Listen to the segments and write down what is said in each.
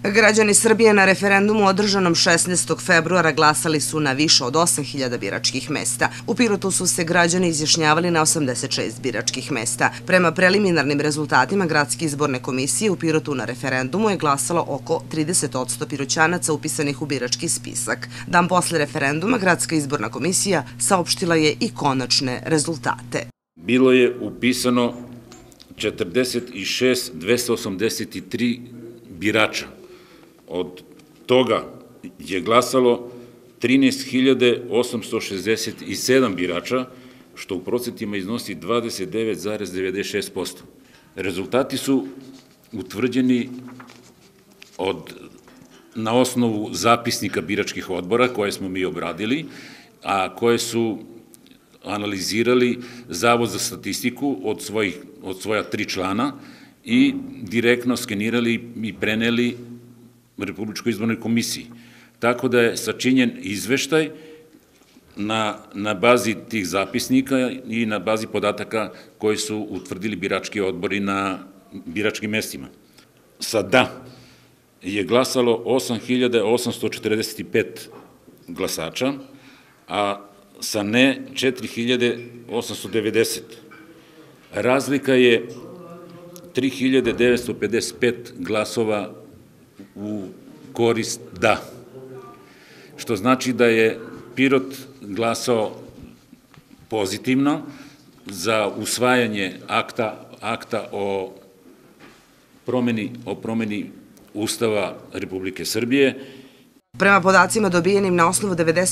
Građani Srbije na referendumu održanom 16. februara glasali su na više od 8.000 biračkih mesta. U Pirotu su se građani izjašnjavali na 86 biračkih mesta. Prema preliminarnim rezultatima Gradske izborne komisije u Pirotu na referendumu je glasalo oko 30% Piroćanaca upisanih u birački spisak. Dan posle referenduma Gradska izborna komisija saopštila je i konačne rezultate. Bilo je upisano 46.283 birača. Od toga je glasalo 13.867 birača, što u procentima iznosi 29,96%. Rezultati su utvrđeni na osnovu zapisnika biračkih odbora koje smo mi obradili, a koje su analizirali Zavod za statistiku od svoja 3 člana i direktno skenirali i preneli Republičkoj izbornoj komisiji. Tako da je sačinjen izveštaj na bazi tih zapisnika i na bazi podataka koji su utvrdili birački odbori na biračkim mestima. Sa da je glasalo 8.845 glasača, a sa ne 4.890. Razlika je 3.955 glasova u korist da, što znači da je Pirot glasao pozitivno za usvajanje akta o promeni Ustava Republike Srbije. Prema podacima dobijenim na osnovu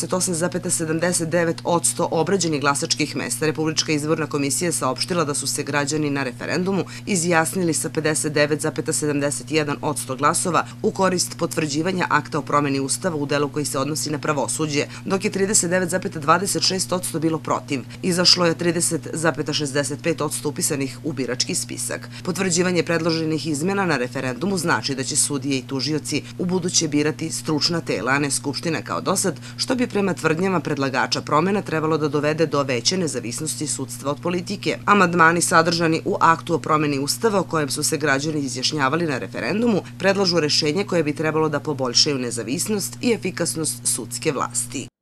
98,79% obrađenih glasačkih mesta, Republička izborna komisija saopštila da su se građani na referendumu izjasnili sa 59,71% glasova u korist potvrđivanja akta o promeni Ustava u delu koji se odnosi na pravosuđe, dok je 39,26% bilo protiv. Izašlo je 30,65% upisanih u birački spisak. Potvrđivanje predloženih izmena na referendumu znači da će sudije i tužioci u buduće birati stručna tela, a ne Skupština kao dosad, što bi prema tvrdnjama predlagača promena trebalo da dovede do veće nezavisnosti sudstva od politike. Amandmani sadržani u aktu o promeni Ustava o kojem su se građani izjašnjavali na referendumu predlažu rešenje koje bi trebalo da poboljšaju nezavisnost i efikasnost sudske vlasti.